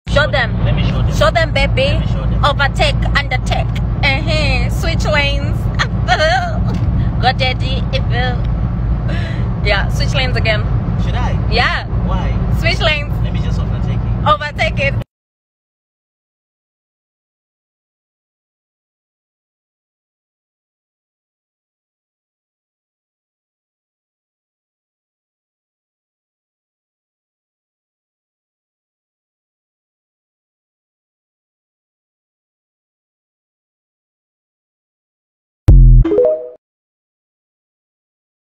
Show them. Let me show them. Show them, baby. Let me show them. Overtake, undertake. Switch lanes. Go daddy. Yeah, switch lanes again. Should I? Yeah. Why? Switch lanes. Let me just overtake it. Overtake it.